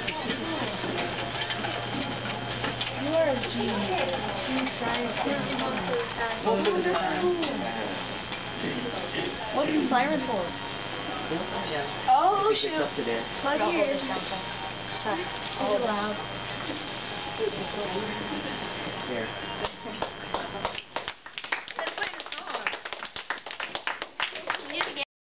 You are a genius. You tried to What's the siren for? Oh, shoot. Plug your ears. Is it loud?